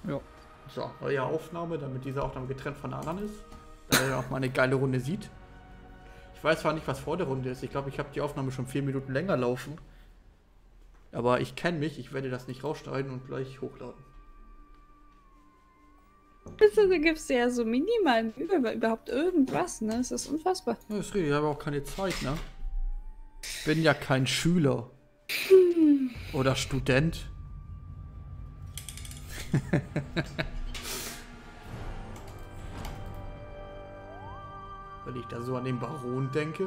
Ja. So, neue Aufnahme, damit diese Aufnahme getrennt von der anderen ist. Damit ihr auch mal eine geile Runde sieht. Ich weiß zwar nicht, was vor der Runde ist. Ich glaube, ich habe die Aufnahme schon 4 Minuten länger laufen. Aber ich kenne mich, ich werde das nicht rausschneiden und gleich hochladen. Du gibst ja so minimal Mühe über überhaupt irgendwas, ne? Das ist unfassbar. Ja, ist richtig, ich habe auch keine Zeit, ne? Ich bin ja kein Schüler. Oder Student. Wenn ich da so an den Baron denke.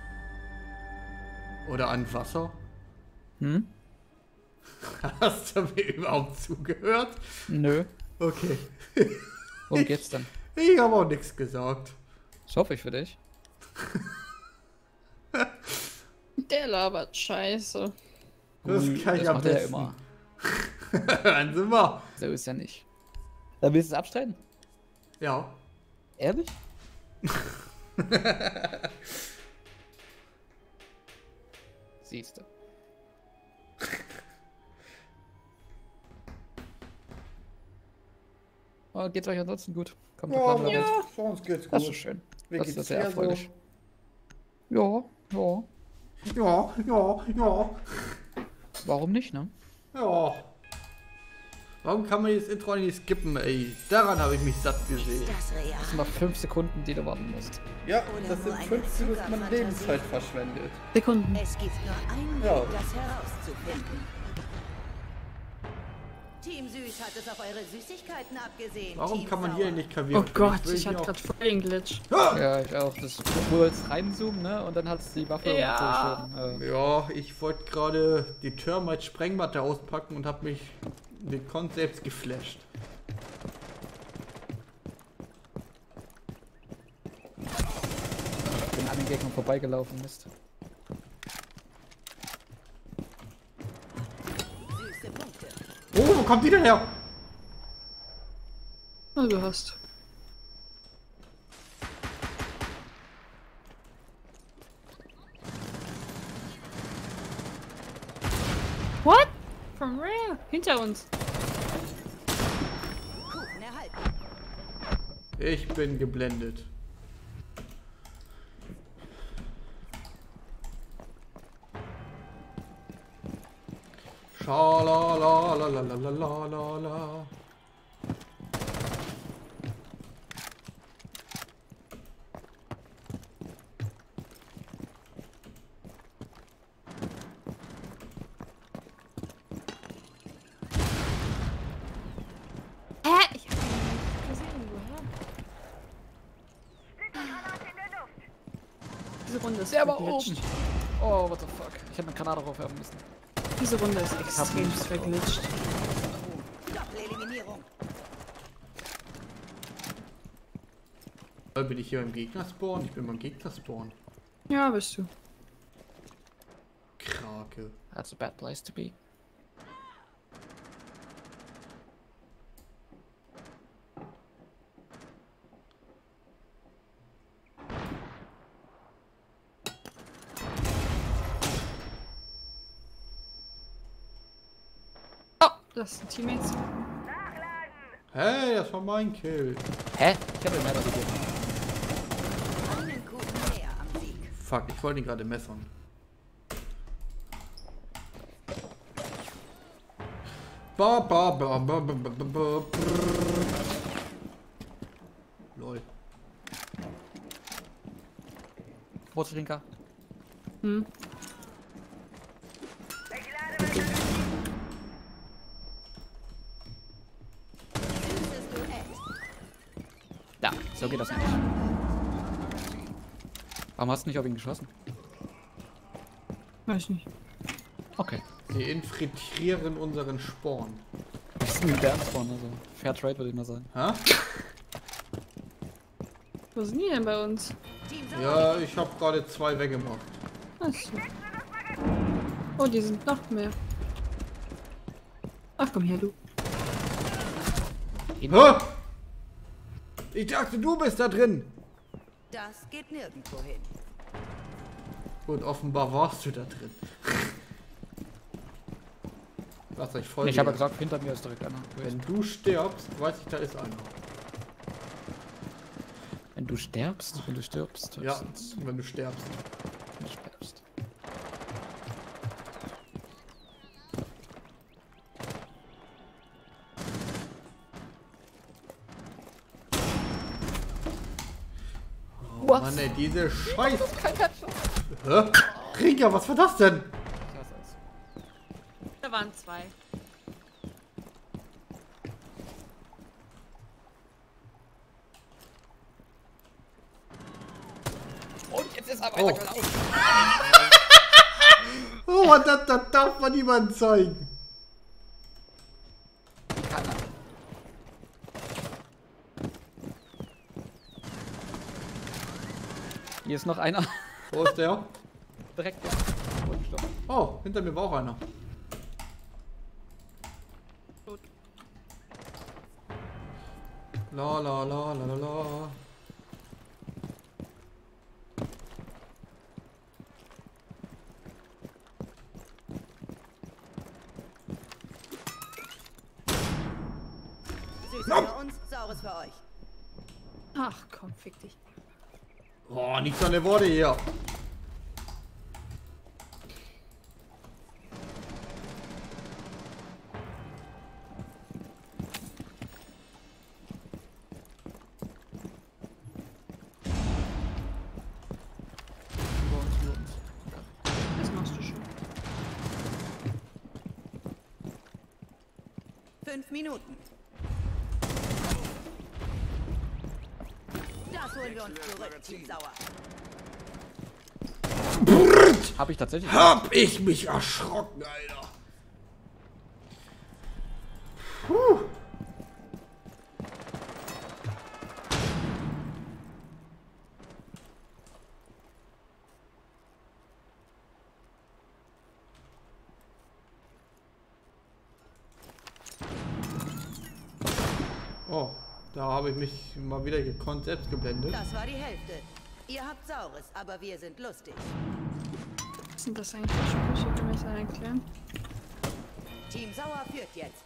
Oder an Wasser. Hm? Hast du mir überhaupt zugehört? Nö. Okay. Worum geht's denn? Ich habe auch nichts gesagt. Das hoffe ich für dich. Der labert Scheiße. Das kann ich das am macht er ja besten. immer. Hören Sie mal. So ist ja nicht. Da willst du es abstreiten? Ja. Ehrlich? Siehst du. Oh, geht's euch ansonsten gut? Kommt der Plan Ja. Für uns geht's Das ist gut. schön. Wie Das geht's ist sehr dir so? erfreulich. Ja, ja. Ja. Warum nicht, ne? Ja. Warum kann man das Intro nicht skippen, ey? Daran habe ich mich satt gesehen. Das real? Das sind noch 5 Sekunden, die du warten musst. Ja, Oder das nur sind eine 5 Minuten man Zuckerfantasie? Lebenszeit verschwendet. Sekunden. Es gibt nur einen Ja. Weg, das herauszufinden. Team Süß hat es auf eure Süßigkeiten abgesehen. Warum Team kann man Sauer. hier nicht kavieren? Oh Gott, will ich hier hatte auch- gerade voll den Glitch. Ja, ich auch. Das du wolltest reinzoomen, ne? Und dann hat's die Waffe Ja. umgeschoben. Ja, ich wollte gerade die Termite Sprengmatte auspacken und habe mich den Con selbst geflasht. Ich bin an den Gegnern vorbeigelaufen, Mist. Süße Punkte. Oh, wo kommt die denn her? Oh, du hast. What? From where? Hinter uns. Kuchen erhalten. Ich bin geblendet. Schalalalalalalalala. Hä? Ich hab ihn nicht gesehen, woher? Diese Runde ist Der war verglitscht. oben. Oh, what the fuck. Ich hätte eine Granate draufwerfen müssen. Diese Runde ist extrem nichts verglitscht. Doppeleliminierung. Bin ich hier beim Gegner-Spawn? Ich bin beim Gegner-Spawn. Ja, bist du. Krake. That's a bad place to be. Oh, das sind Teammates. Hey, das war mein Kill. Hä? Ich habe mehr gegeben. Einen Kuchen mehr am Sieg. Fuck, ich wollte ihn gerade messern. Brrr. Lol. Rotrinker. Hm. Süßes Duett. Ja, so geht das nicht. Warum hast du nicht auf ihn geschossen? Weiß nicht. Okay. Sie infiltrieren unseren Spawn. Das ist ein Bernspawn, also Fair Trade würde ich mal sagen. Hä? Wo sind die denn bei uns? Team Sauer. Ja, ich habe gerade 2 weggemacht. Achso. Oh, die sind noch mehr. Ach, komm her, du. Hä? Ich dachte, du bist da drin. Das geht nirgendwo hin. Und offenbar warst du da drin. Was ich voll. Ich habe ja gesagt, hinter mir ist direkt einer. Wenn du stirbst, weiß ich, da ist einer. Wenn du stirbst? Wenn du stirbst? Ja, höchstens. wenn du stirbst. Wenn du stirbst. Oh Mann, ey, diese Scheiße. Hä? Krieger, was war das denn? Ich hasse es. Da waren 2. Und jetzt ist er Oh. weitergelaufen. Oh, das darf man niemand zeigen. Kann er. Hier ist noch einer. Wo ist der? Direkt da. Und stopp. Oh, hinter mir war auch einer. Tot. La la la la la la. Süßes für uns, Saures für euch. Ach komm, fick dich. Oh, nichts an der Worte hier. Über uns, über uns. Das machst du schon. 5 Minuten. Das holen wir uns zurück, Team Sauer. Hab ich tatsächlich. Hab ich mich erschrocken, Alter. Puh. Oh, da habe ich mich mal wieder gekonnt selbst geblendet. Das war die Hälfte. Ihr habt Saures, aber wir sind lustig. Was sind das eigentlich für Sprüche? Kann mir das einer erklären? Team Sauer führt jetzt.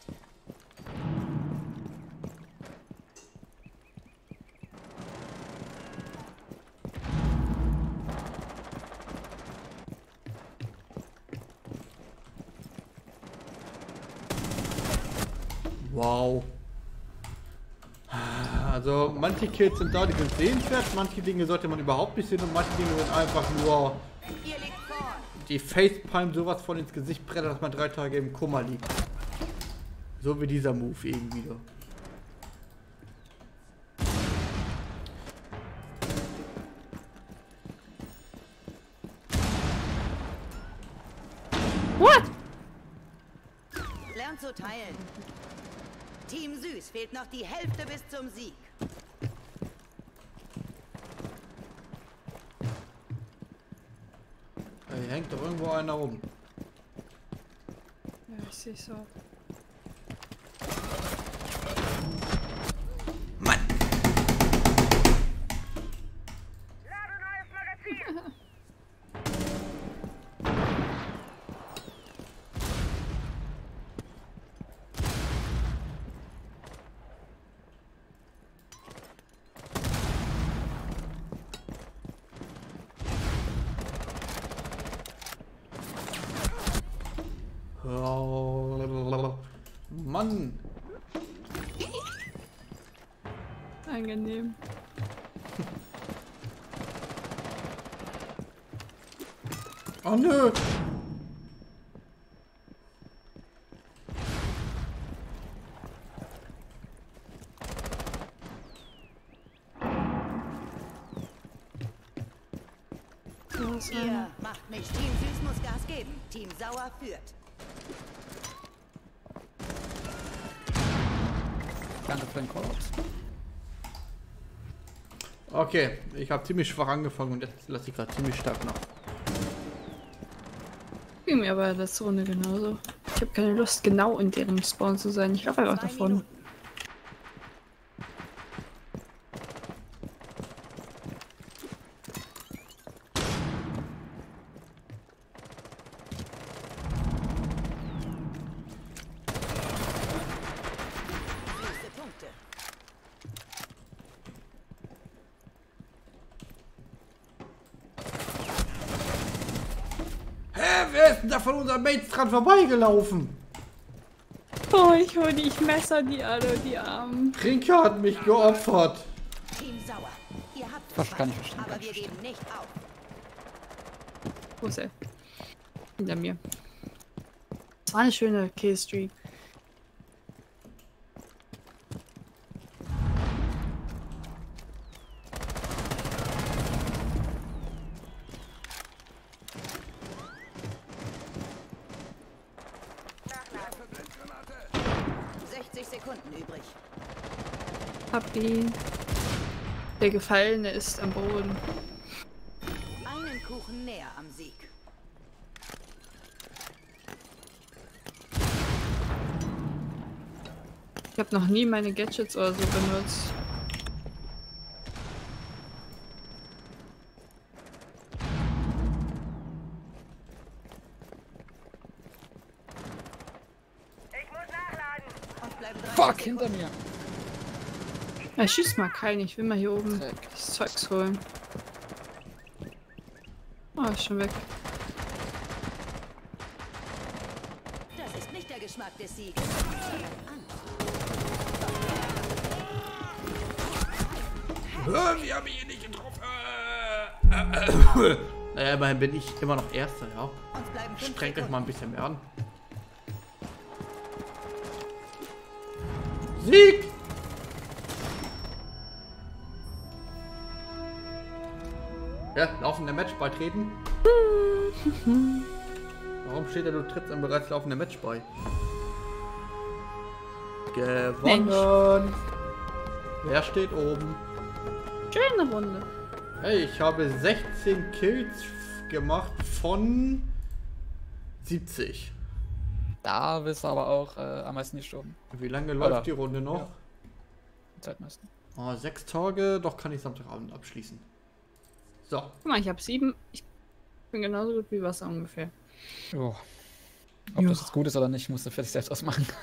Wow. Also manche Kills sind da, die sind sehenswert, manche Dinge sollte man überhaupt nicht sehen und manche Dinge sind einfach nur Ihr liegt vorn. die Facepalm sowas von ins Gesicht brettert, dass man 3 Tage im Kummer liegt. So wie dieser Move eben wieder. What? Lernt zu teilen. Team Süß fehlt noch die Hälfte bis zum Sieg. Hier hängt doch irgendwo einer rum. Ja, ich sehe so. Mann! Mann! Angenehm. Oh nö! So, was war Ihr macht nichts. Team Süß muss Gas geben. Team Sauer führt. Danke für den Call-Ups. Okay, ich habe ziemlich schwach angefangen und jetzt lasse ich gerade ziemlich stark nach. Ging mir aber letzte Runde genauso. Ich habe keine Lust, genau in deren Spawn zu sein. Ich laufe einfach 2 davon. Minuten. Wer ist denn da von unseren Mates dran vorbeigelaufen? Oh, ich messer die alle, die Armen. Rinke hat mich geopfert. Team Sauer. Ihr habt Was kann ich verstanden, verstehen, aber kann ich wir geben nicht auf. Wo ist er? Hinter mir. Das war eine schöne Killstreak. Sekunden übrig. Hab ihn. Der Gefallene ist am Boden. Einen Kuchen näher am Sieg. Ich habe noch nie meine Gadgets oder so benutzt. Und bleiben 30 Fuck, Sekunden. hinter mir. Ja, schieß mal keinen, ich will mal hier oben Dreck. das Zeugs holen. Oh, ist schon weg. Das ist nicht der Geschmack des Sieges. Wir haben ihn nicht getroffen. Naja, immerhin bin ich immer noch Erster, ja. Uns bleiben 5 Strengt euch mal ein bisschen mehr an. Sieg! Ja, laufender Match beitreten. Warum steht da, du trittst am bereits laufenden Match bei? Gewonnen! Wer steht oben? Schöne Runde. Hey, ich habe 16 Kills gemacht von 70. Da bist du aber auch am meisten gestorben. Wie lange Oder- läuft die Runde noch? Ja. Zeitmeisten. Oh, 6 Tage, doch kann ich Samstagabend abschließen. So. Guck mal, ich habe 7. Ich bin genauso gut wie Wasser ungefähr. Jo. Ob Ja. das jetzt gut ist oder nicht, musst du für dich selbst ausmachen.